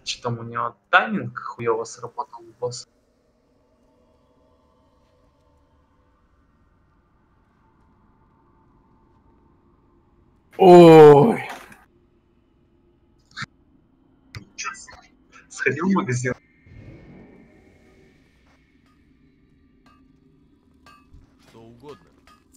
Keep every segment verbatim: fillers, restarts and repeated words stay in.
Что там у него тайминг хуёво сработал у босса? Ой. Сходил в магазин? Что угодно.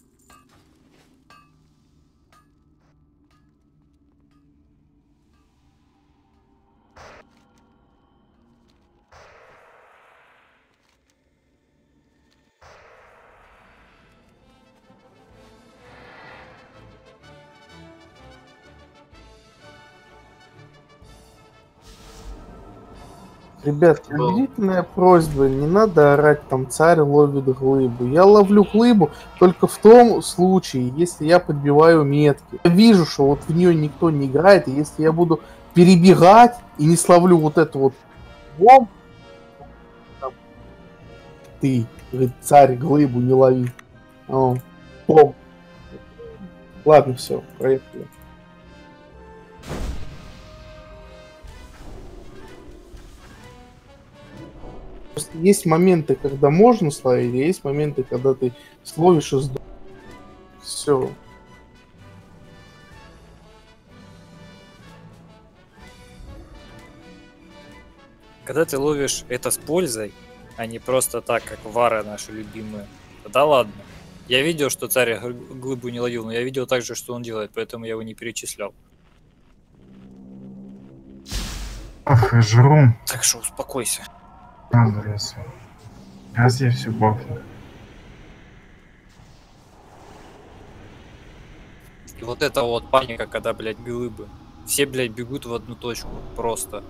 Ребят, убедительная просьба, не надо орать, там царь ловит глыбу. Я ловлю глыбу только в том случае, если я подбиваю метки. Я вижу, что вот в нее никто не играет, и если я буду перебегать и не словлю вот эту вот бомбу, там, ты, говорит, царь, глыбу не лови. О, бомб. Ладно, все, проехали. Просто есть моменты, когда можно словить, а есть моменты, когда ты словишь и сдохнешь. Все. Когда ты ловишь это с пользой, а не просто так, как вары наши любимые, да ладно. Я видел, что царь гл- глыбу не ловил, но я видел также, что он делает, поэтому я его не перечислял. Ах, я жру. Так что успокойся. Адрес. Сейчас я все бахну. И вот это вот паника, когда, блядь, глыбы. Все, блядь, бегут в одну точку. Просто.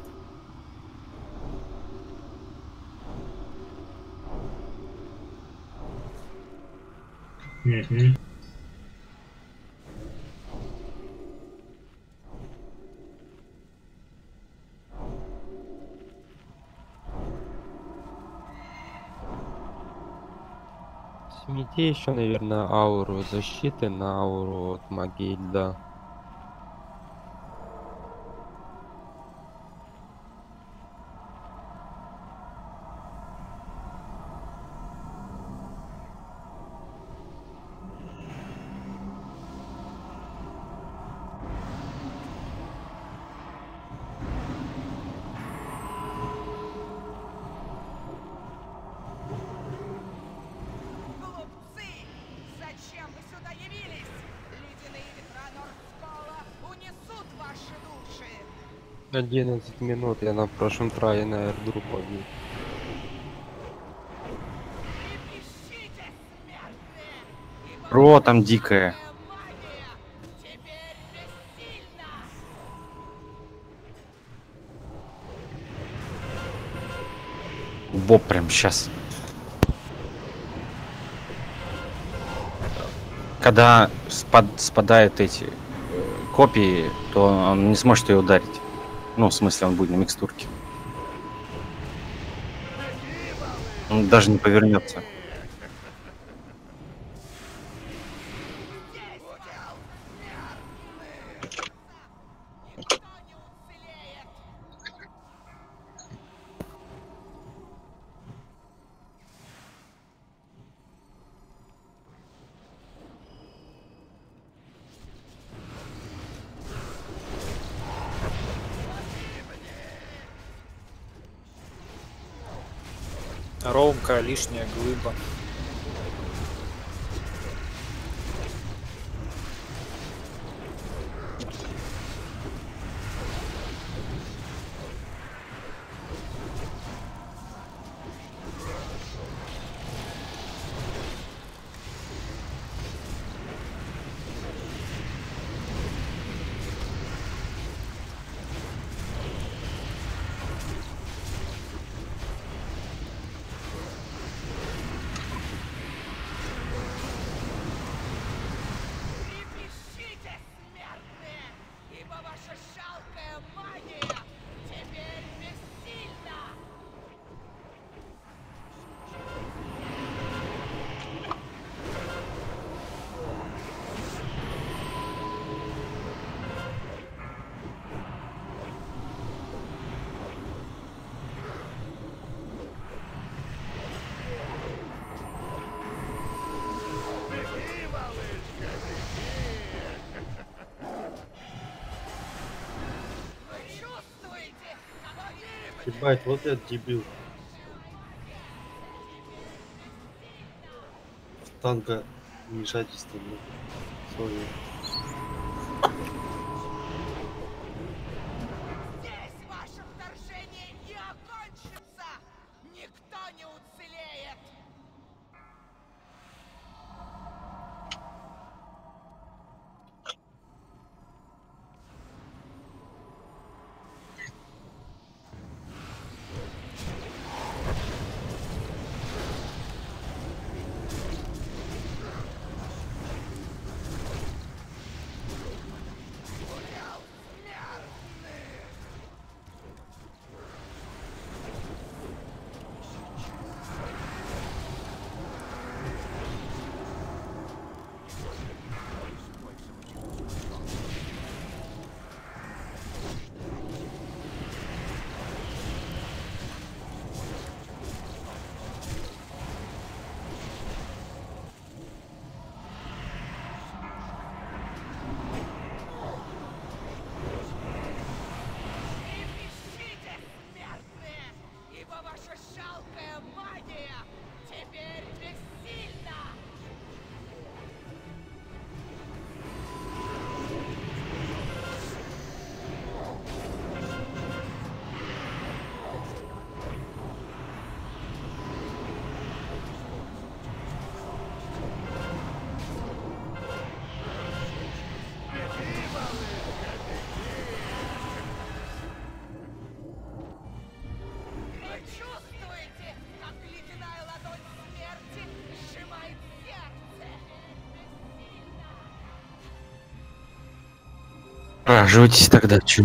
Мгм. Смените еще, наверное, ауру защиты на ауру от магии льда. Глупцы! Зачем вы сюда явились? Ледяные ветра Нордскола унесут ваши души! одиннадцать минут я на прошлом трае на эрдру побил. Трепещите, смертные! Ибо Ро там дикая. магия теперь бессильна! Боб прям сейчас. Когда спад, спадают эти э, копии, то он не сможет ее ударить. Ну, в смысле, он будет на микстурке. Он даже не повернется. Никто не уцелеет! Ромка, лишняя глыба. Трепещите, смертные! Ибо ваша жалкая магия теперь бессильна! Ебать, вот я дебил. Танка вмешательство, блин. Сори. Здесь ваше вторжение не окончится! Никто не уцелеет! Раживайтесь тогда, чё?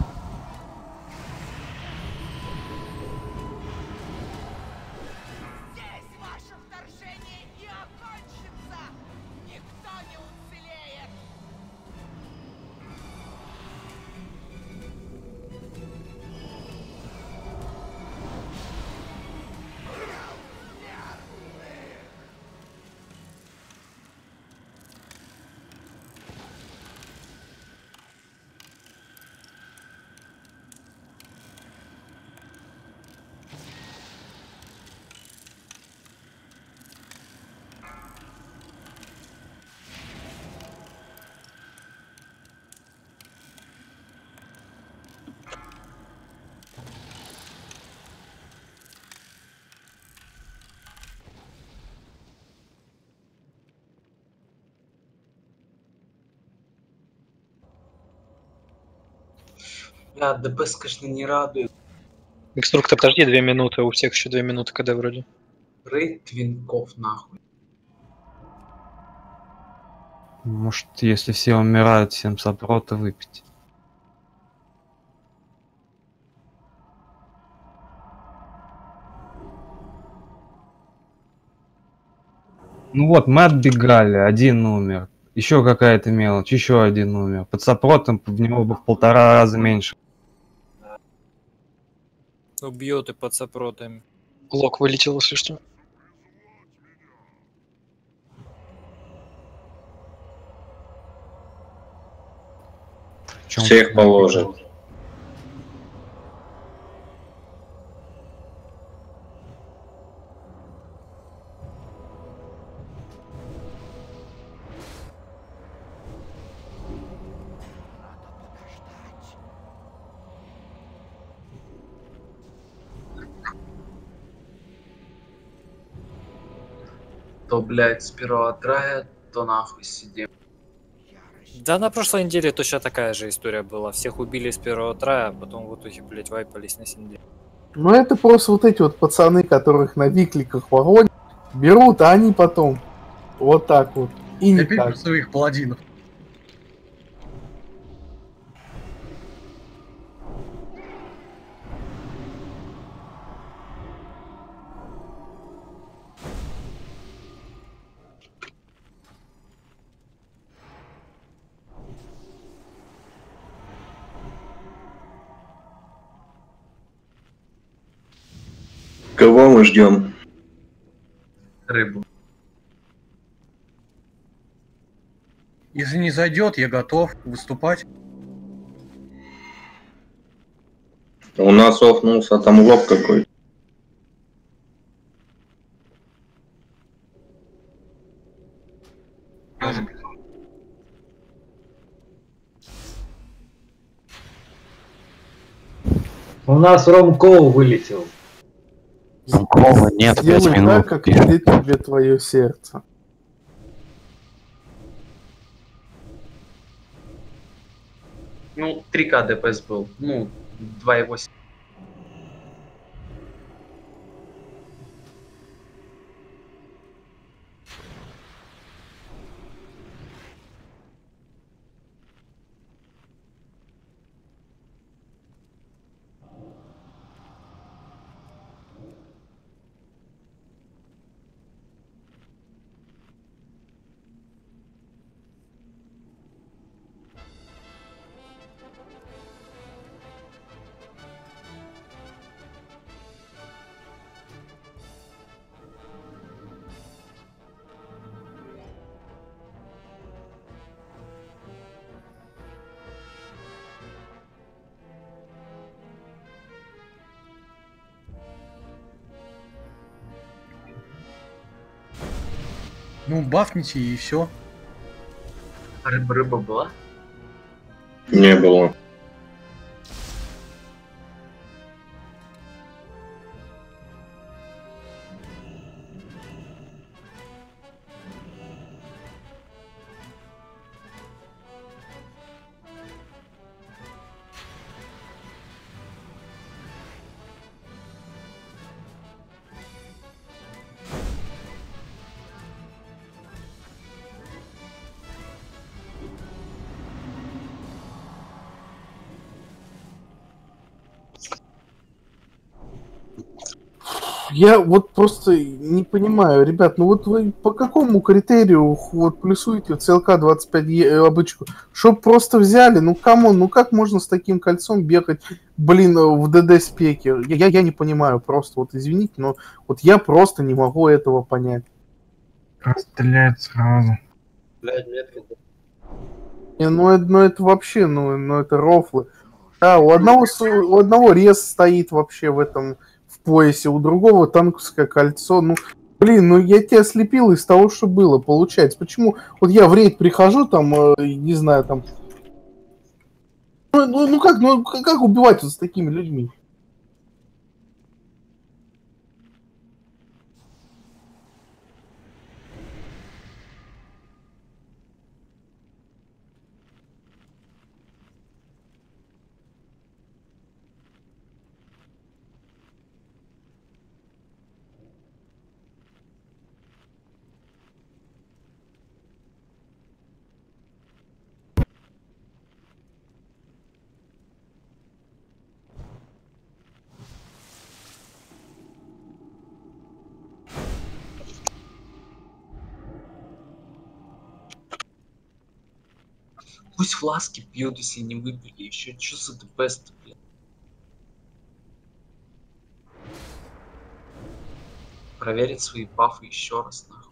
Здесь ваше вторжение не окончится! Никто не уцелеет! Бля, ДПС, конечно, не радует. Инструктор, подожди две минуты, у всех еще две минуты КД вроде. Рейд твинков, нахуй. Может, если все умирают, всем сопрота выпить. Ну вот, мы отбегали, один умер. Еще какая-то мелочь, еще один умер. Под сопротом в него бы в полтора раза меньше. Убьет и под сопротами. Лок вылетел, если что. Всех положат. То, блядь, сперва отряд, то нахуй сидим. Да на прошлой неделе точно такая же история была. Всех убили с первого трая, а потом в итоге, блядь, вайпались на синде. Ну это просто вот эти вот пацаны, которых на викликах воронят, берут, а они потом вот так вот. И никак. Опять своих паладинов. Кого мы ждем? Рыбу. Если не зайдет, я готов выступать. У нас офнулся там лоб какой-то. У нас Ромков вылетел. Ромкова нет, пять Сделай минут. так, как велит тебе твое сердце. Ну, три ка ДПС был. Ну, два и восемь. Ну, бафните и все. Рыба, рыба была? Не было. Я вот просто не понимаю, ребят, ну вот вы по какому критерию вот плюсуете в ЦЛК двадцать пять е обычку? Чтоб просто взяли, ну камон, ну как можно с таким кольцом бегать, блин, в ДД-спеке? Я, я, я не понимаю, просто вот извините, но вот я просто не могу этого понять. Стреляет сразу. Блядь, метка. Не, ну, это, ну это вообще, ну, ну это рофлы. Да, у одного, с- у одного рез стоит вообще в этом, в поясе, у другого танковское кольцо. Ну, блин, ну я тебя слепил из того, что было, получается. Почему? Вот я в рейд прихожу, там, э, не знаю, там... Ну, ну, ну как, ну как как убивать вот с такими людьми? Пусть фласки пьют, если не выпили. Еще что за ДПС-то, блин? Проверить свои бафы еще раз, нахуй.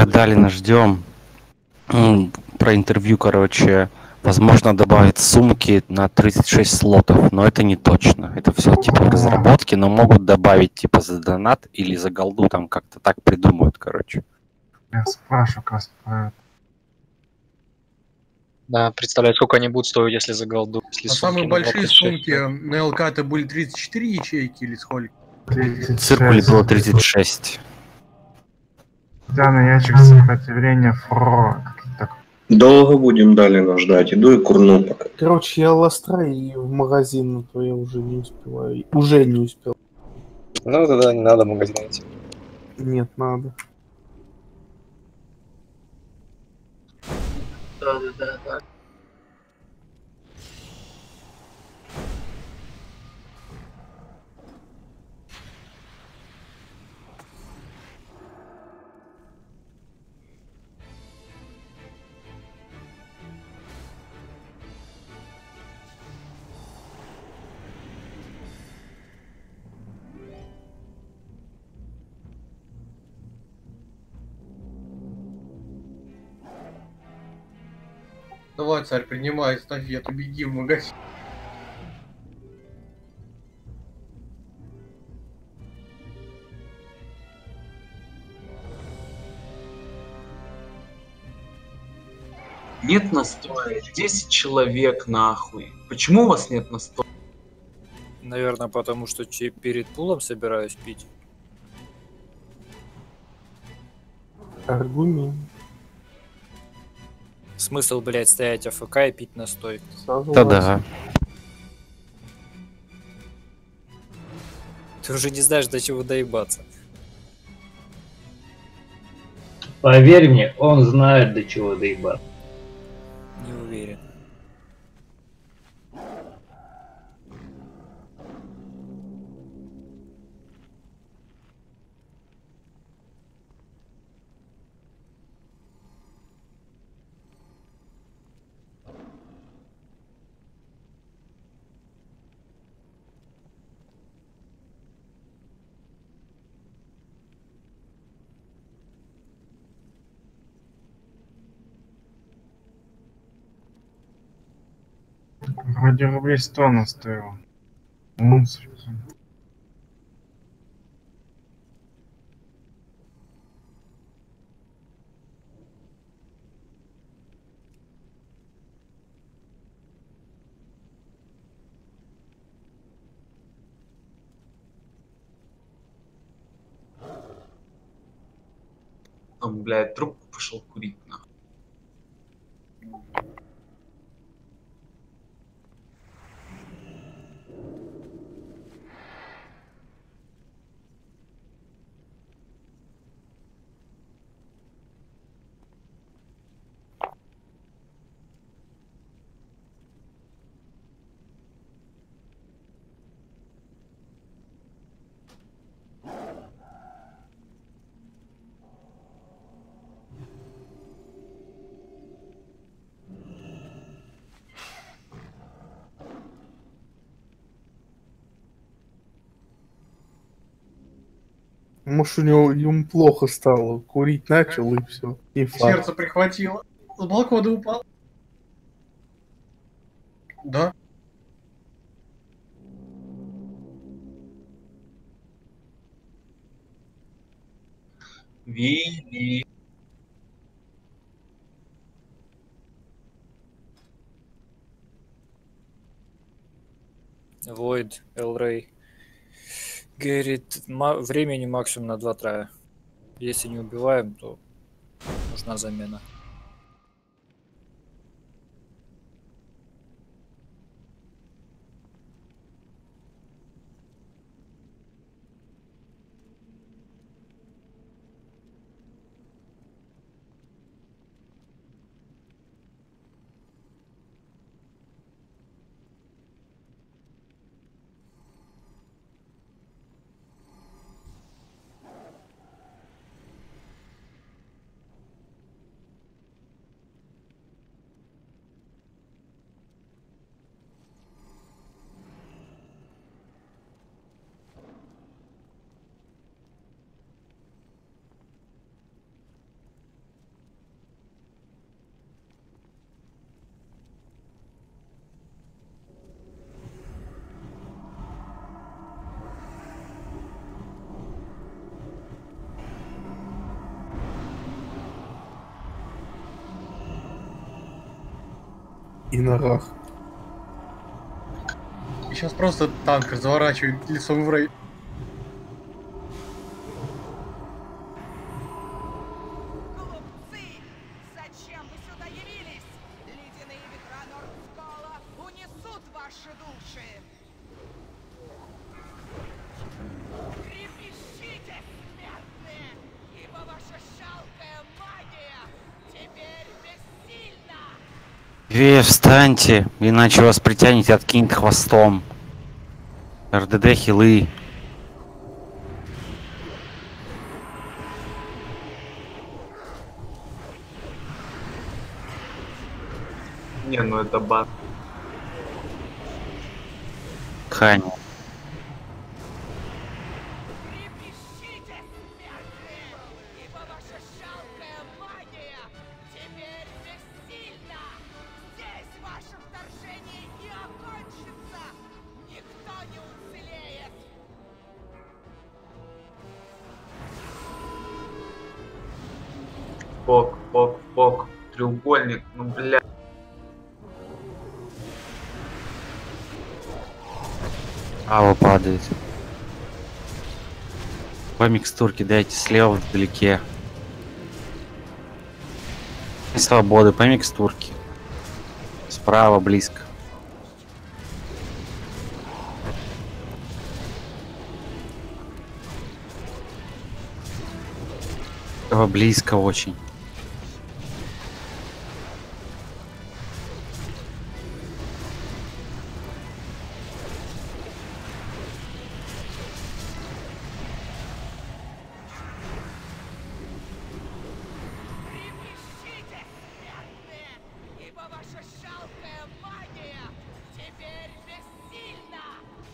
Пока Далина ждем. Про интервью, короче, возможно добавить сумки на тридцать шесть слотов, но это не точно. Это все типа разработки, но могут добавить типа за донат или за голду, там как-то так придумают, короче. Я спрашиваю как раз про это. Да, представляю, сколько они будут стоить, если за голду. Если А сумки самые на большие двадцать шесть, сумки на ЛК это были тридцать четыре ячейки или сколько? В циркуле было тридцать шесть. Да, на ящик сопротивления фро. Так. Долго будем Далина ждать. Иду и курну пока. Короче, я ластра и в магазин, но то я уже не успеваю. Уже не успел. Ну тогда не надо в магазин идти. Нет, надо. Да, да, да, да. Давай, царь, принимай эстафету, беги в магазин. Нет настроя. десять человек нахуй. Почему у вас нет настроя? Наверное, потому что че- перед пулом собираюсь пить. Аргумент. Смысл, блядь, стоять АФК и пить настой. Да-да. Ты уже не знаешь, до чего доебаться. Поверь мне, он знает, до чего доебаться. Не уверен. Вроде рублей сто она стоила. Унц. Он, блядь, трубку пошел курить нахуй. Может, у него ему плохо стало. Курить начал и все. И факт. Сердце прихватило. С балкона упал. Да? Вилли. Войд, Элрей. Говорит, ма- времени максимум на два трая. Если не убиваем, то нужна замена. и ногах. И сейчас просто танкер заворачивает лицом в рейд. Зачем вы сюда явились? Ледяные ветра Нордскола унесут ваши души. Трепещите, смертные, ибо ваша жалкая магия теперь бессильна. Вея, встаньте, иначе вас притянет и откинет хвостом. РДД хилы. Не, ну это бан. Хань. Трепещите, смертные, ибо ваша жалкая магия теперь бессильна. Здесь ваше вторжение и окончится. Никто не уцелеет. Бок, бок, бок. Треугольник, ну бля. Ава падает. По микстурке дайте слева вдалеке. И свободы по микстурке. Справа близко. Справа близко очень. Трепещите, смертные, ибо ваша жалкая магия теперь бессильна.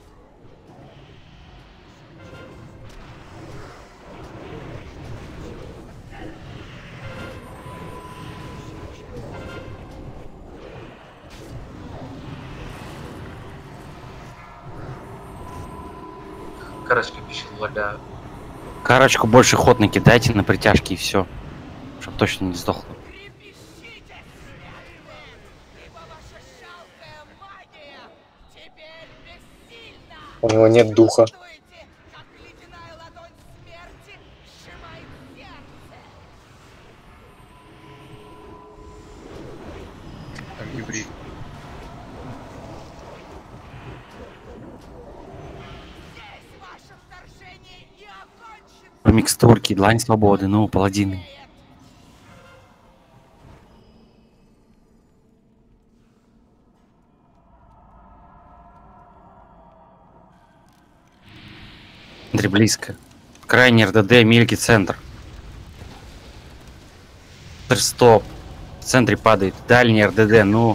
Короче, пищит лагаю. Карочку больше ход накидайте на притяжки и все. Чтоб точно не сдохло. Трепещите, смертные, ибо ваша жалкая магия теперь бессильна. У него нет духа. Чувствуете, как ледяная ладонь смерти сжимает сердце? Там гибрид. Здесь ваше вторжение и окончится. По микстурке, длань свободы, ну, паладины. Центре близко. Крайний РДД, Мильки, центр. Центр, стоп. В центре падает. Дальний РДД, ну.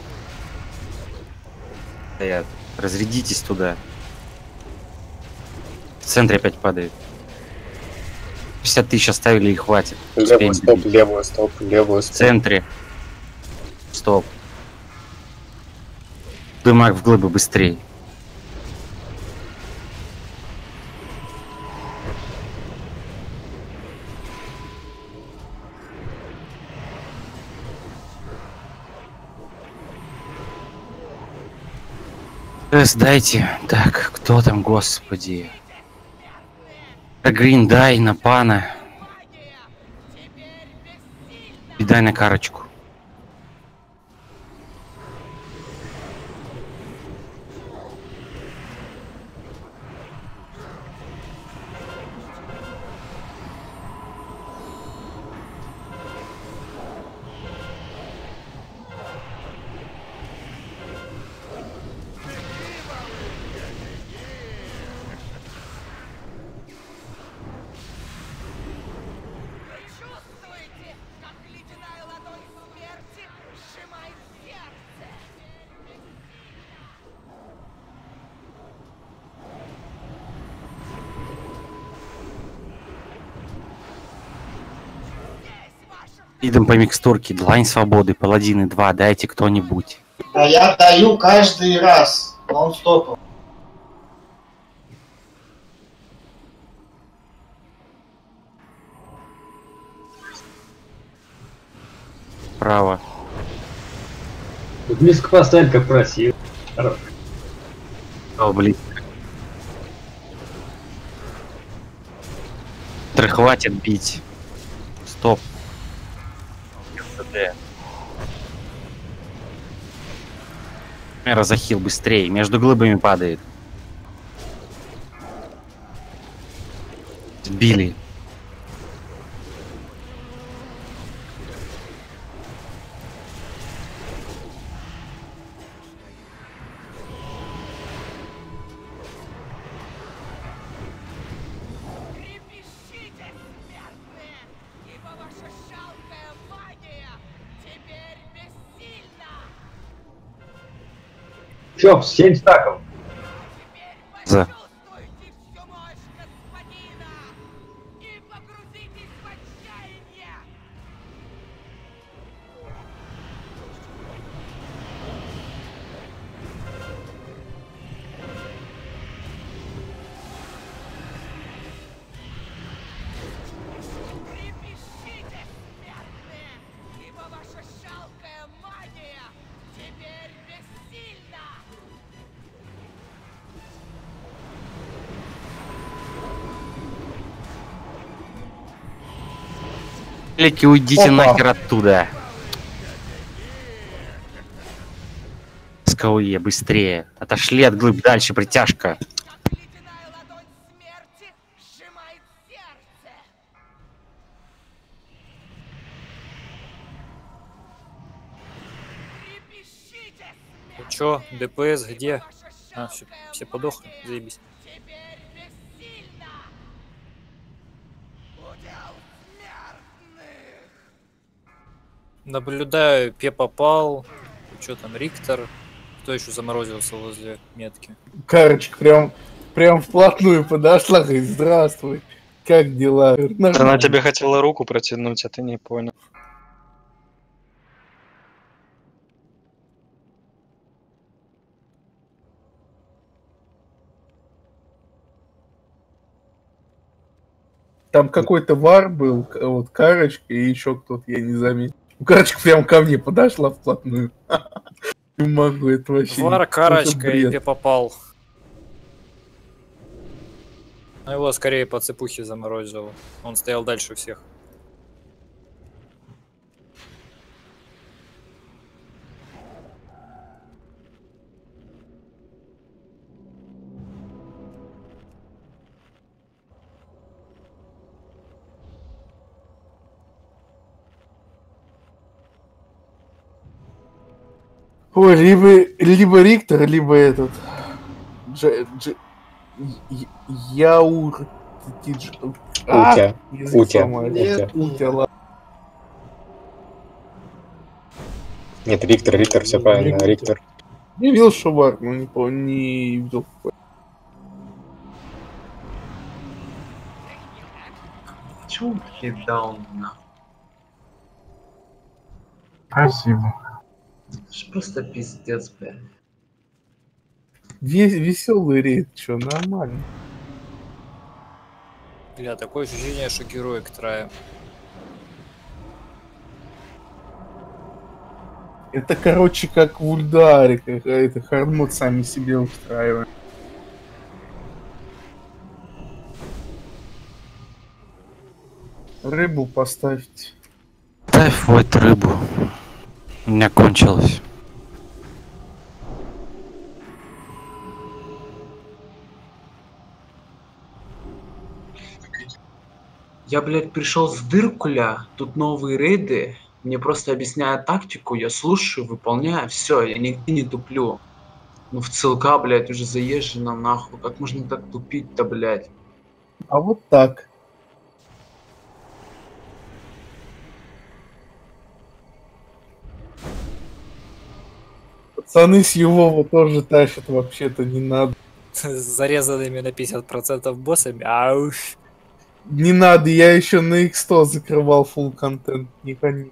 Стоят. Разрядитесь туда. В центре опять падает. пятьдесят тысяч оставили и хватит. Левую Успеем стоп, добить. левую стоп, левую В стоп. центре. Стоп. Дымак в глыбы быстрее. Дайте. Так, кто там, господи? Грин, дай на пана. И дай на карочку. Чувствуете, как ледяная ладонь смерти сжимает сердце? Идем по микстурке. Длань свободы, паладины два. Дайте кто-нибудь. А я даю каждый раз. Нон-стопом. Право. Близко поставить, как просил. Хорош. О, блин. Хватит бить. Стоп. Разохил быстрее. Между глыбами падает. Сбили. Чё, семь стаков? За. Лики, уйдите Опа. нахер оттуда. СКУЕ, быстрее. Отошли от глыб, дальше притяжка. Ну чё, ДПС где? А, все, все подохли, заебись. Наблюдаю, Пе попал. Что там, Риктор? Кто еще заморозился возле метки? Карочка прям, прям вплотную подошла, говорит, здравствуй, как дела? Она тебе хотела руку протянуть, а ты не понял. Там какой-то вар был, вот Карочка и еще кто-то, я не заметил. Карочка прям ко мне подошла вплотную. Не могу, это вообще... Вар, Карочка и Пе попал. Ну его скорее по цепухе заморозило. Он стоял дальше всех. Ой, либо, либо Риктор, либо этот... Дж, Дж, Яур... Дж, а, Утя. Утя. Нет, Утя, ладно. Нет, Риктор, Риктор, все правильно, Риктор. Я видел, что вар, но не помню, не видел. Чего хитдаун, нахуй? Спасибо. Это просто пиздец, блядь. Веселый рейд, что, нормально. Бля, такое ощущение, что герой к траю. Это, короче, как в Ульдаре, какая-то хардмод сами себе устраиваем. Рыбу поставьте. Ставь вот рыбу. У меня кончилось. Я, блядь, пришел с Дыркуля, тут новые рейды, мне просто объясняют тактику, я слушаю, выполняю, все, я нигде не туплю. Ну в ЦЛК, блядь, уже заезжено нахуй, как можно так тупить-то, блядь? А вот так. Пацаны с Ювова тоже тащат, вообще-то не надо. С зарезанными на пятьдесят процентов боссами, ауш. Не надо, я еще на икс сто закрывал фулл контент, не хони.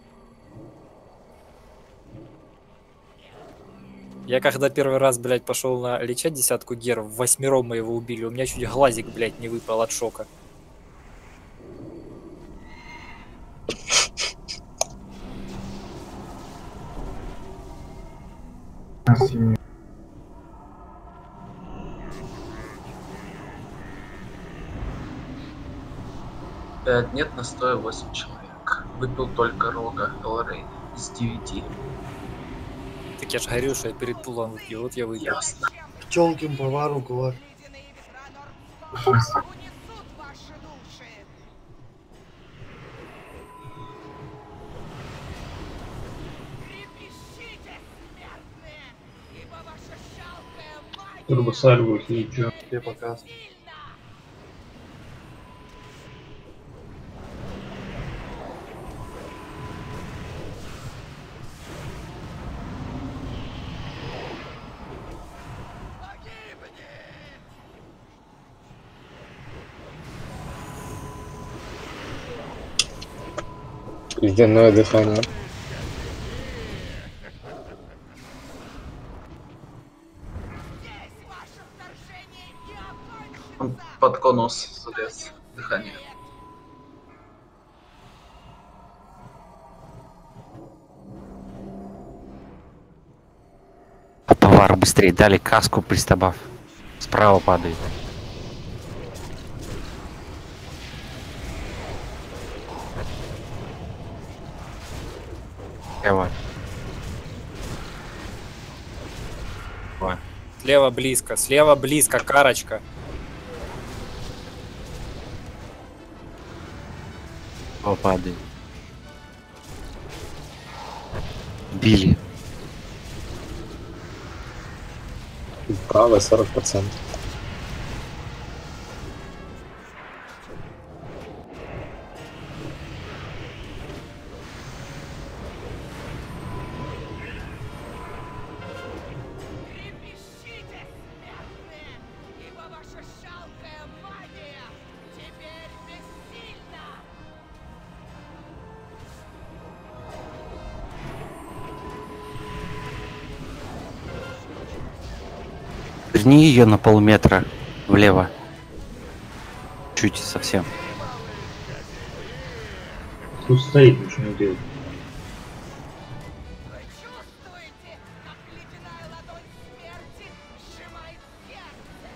Я когда первый раз, блядь, пошел на лечать десятку геров, восьмером мы его убили, у меня чуть глазик, блядь, не выпал от шока. Спасибо. Пять нет, настоя восемь человек. Выпил только рога Элрей из девяти. Так я ж говорил, что я перед пулом выпью, вот я выпил. Ясно. Пчелкин повару кулак. Унесут ваши души. Трепещите, смертные, ибо ваша жалкая магия Турбосальвус и чё? Тебе показ. Ледяное дыхание. Он под конус залез. Дыхание. А повар быстрее, дали каску пристабав. Справа падает. Давай. Давай. Слева близко, слева близко, карочка. О, падает. Били. Право сорок процентов. Трепещите, смертные, ибо ваша жалкая магия теперь бессильна. Верни ее на полметра влево. Чуть совсем. Тут стоит, ничего не делает. Вы чувствуете, как ледяная ладонь смерти сжимает сердце?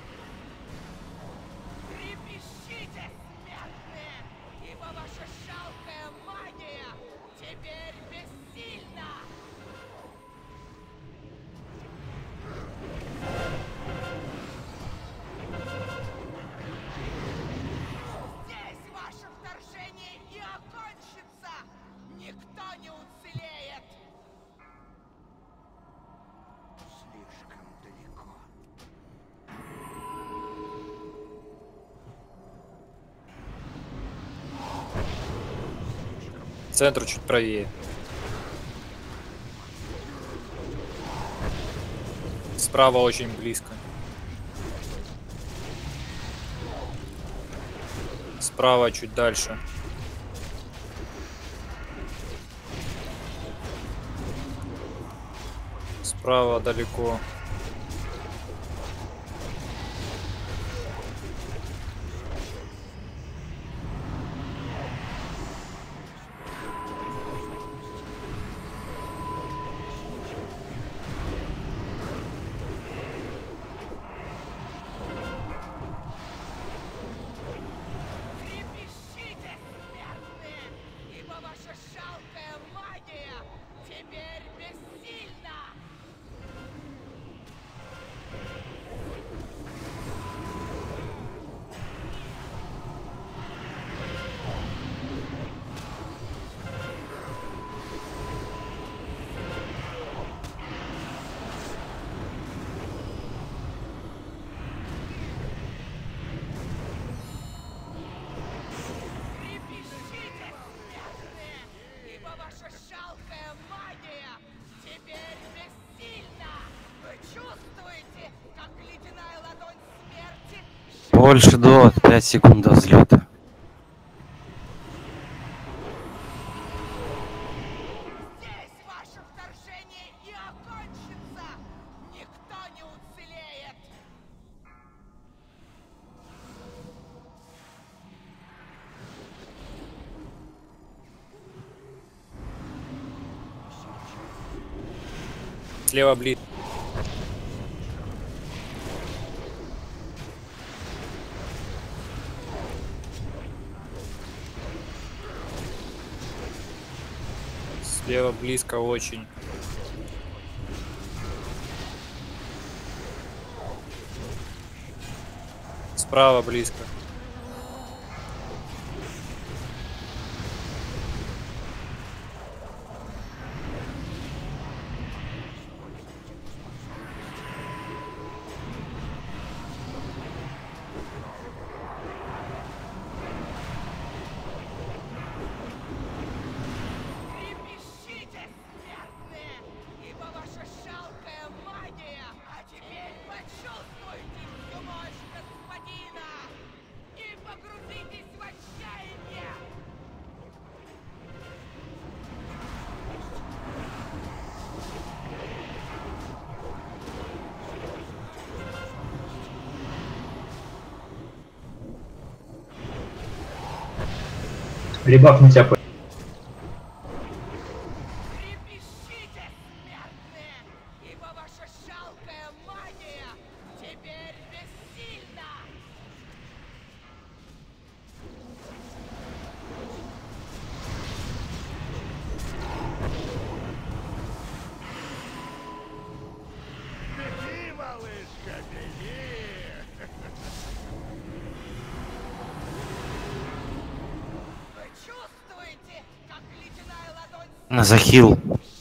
Трепещите, смертные, ибо ваша жалкая магия теперь бессильна. Здесь ваше вторжение и окончится. Никто не уцелеет. Слишком далеко. Центру чуть правее. Справа очень близко. Справа чуть дальше. Справа далеко. Трепещите, смертные, ибо ваша жалкая магия теперь бессильна. Трепещите, смертные, ибо ваша жалкая магия теперь бессильна. Вы чувствуете, как ледяная ладонь смерти Больше до пять секунд до взлета. здесь ваше вторжение и окончится. Никто не уцелеет. Слева ближе. Слева близко очень. Справа близко. Рибак на тебя по... Захил.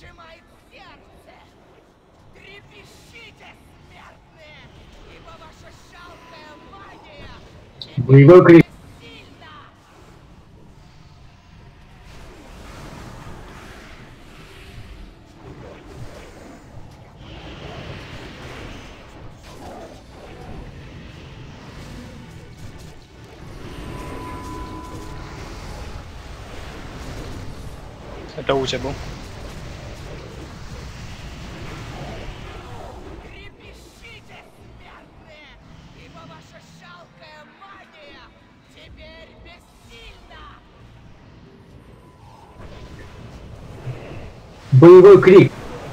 Боевой крик. Это у тебя был. Боевой крик.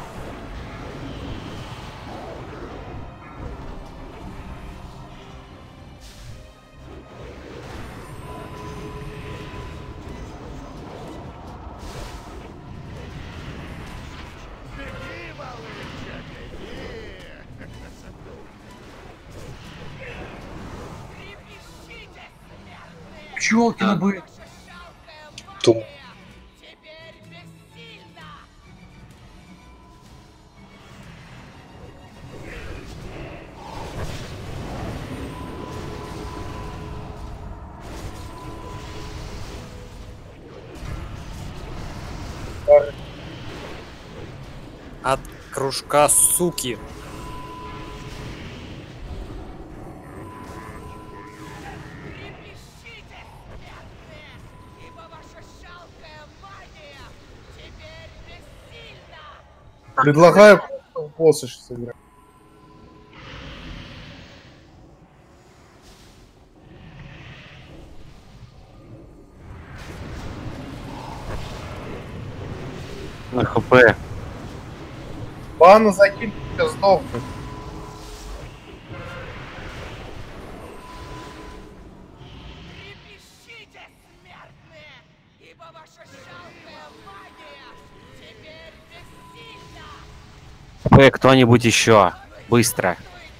Пчелкина бы. Тум. От кружка суки. Предлагаю в босса сейчас играть. На хп. Бана закинь, сейчас сдохнет. Хп, кто-нибудь еще. Быстро.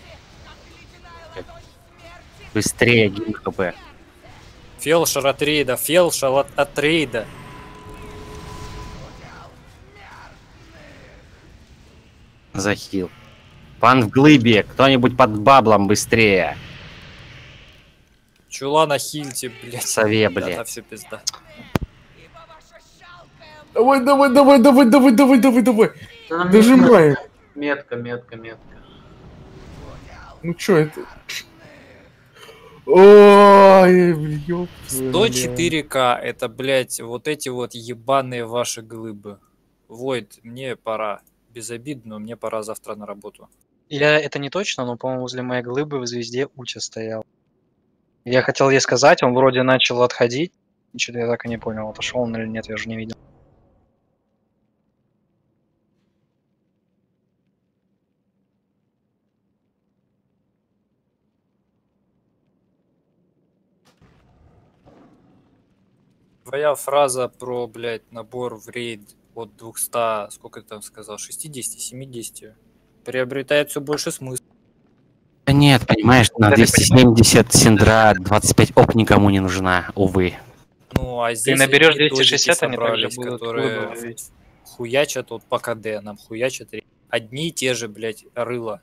Быстрее, гимн хп. Фелшер от рейда, фелшер от, от рейда. Захил. Пан в глыбе, кто-нибудь под баблом быстрее. Чула на хильте, блядь. Сове, блядь. Да, все пизда. Давай, давай, давай, давай, давай, давай, давай, давай. Да Дожимаем. Метка, метка, метка. Ну чё это? Ой, блин. сто четыре ка, это, блядь, вот эти вот ебаные ваши глыбы. Войд, мне пора. Без обид, но мне пора завтра на работу. Я это не точно, но, по-моему, возле моей глыбы в звезде Уча стоял. Я хотел ей сказать, он вроде начал отходить. Что-то я так и не понял, отошел он или нет, я уже не видел. Твоя фраза про, блядь, набор в рейд от двухсот, сколько ты там сказал, шестидесяти, семидесяти, приобретает все больше смысла. Да нет, понимаешь, на двести семьдесят Синдра двадцать пять оп никому не нужна, увы. Ну, а здесь Ты наберешь одни двести шестьдесят, толики они также собрались, будут которые выбывать. хуячат вот по КД, нам хуячат ре- одни и те же, блядь, рыла.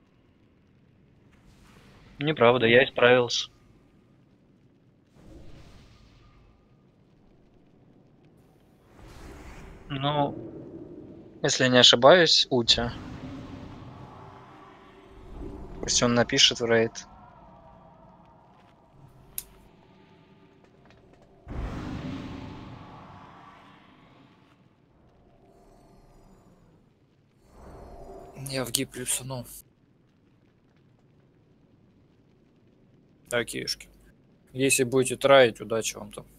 Неправда, я исправился. Ну, если я не ошибаюсь, Утя. Пусть он напишет в рейд. Я в гип плюсанул. Окейшки. Если будете траить, удачи вам там.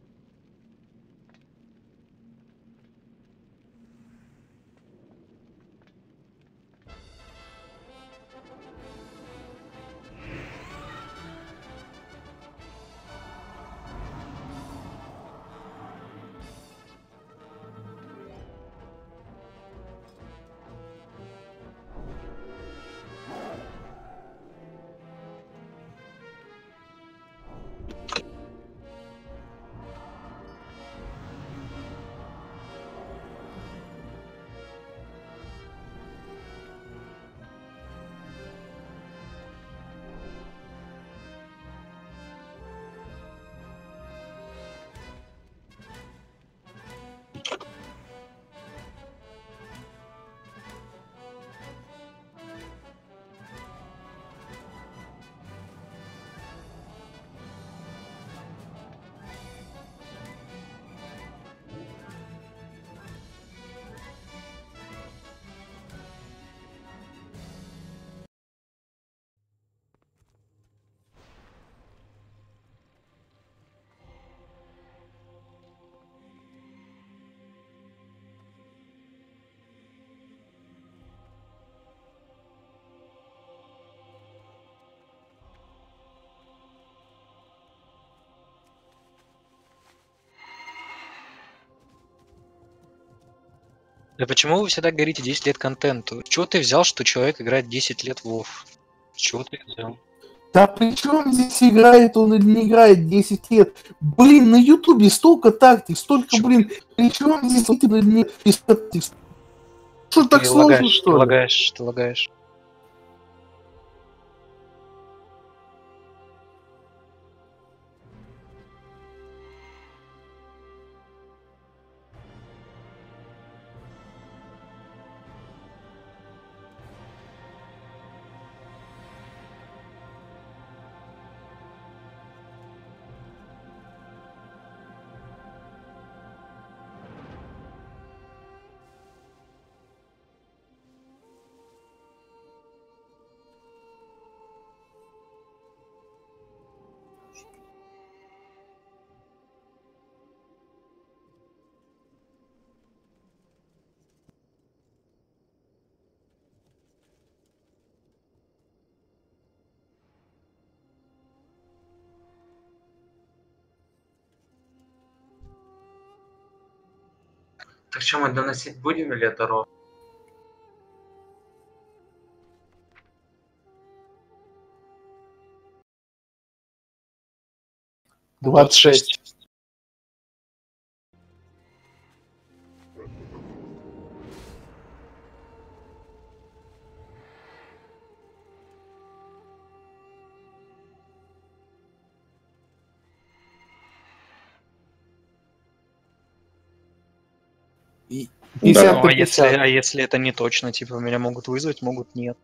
Да почему вы всегда говорите десять лет контенту? С чего ты взял, что человек играет десять лет в WoW? С чего ты взял? Да при чем здесь играет он или не играет десять лет? Блин, на ютубе столько тактик, столько, блин, при чем здесь или не тактик? Что так Ты сложно, лагаешь, что ты ли? лагаешь, ты лагаешь. Так что, мы доносить будем или это ро? двадцать шесть. И пятьдесят Ну, на а если, пятьдесят. а если это не точно, типа меня могут вызвать, могут нет.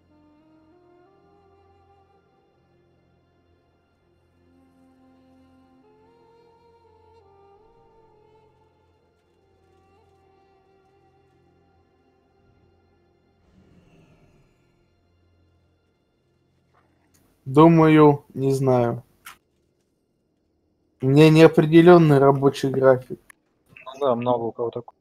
Думаю, не знаю. У меня неопределенный рабочий график. Ну да, много у кого такой.